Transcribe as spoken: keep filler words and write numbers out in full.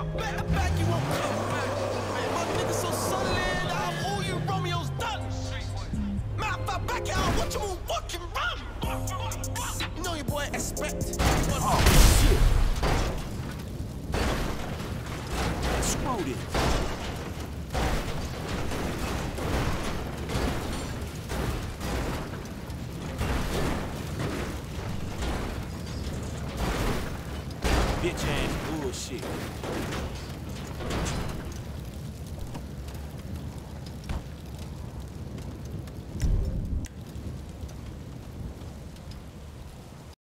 Better back you won't come back. My nigga so solid, I owe you Romeo's done. Man, if I back it out, what you move fucking run? You know your boy expect. Oh, shit. Screwed it. Bitch ass bullshit.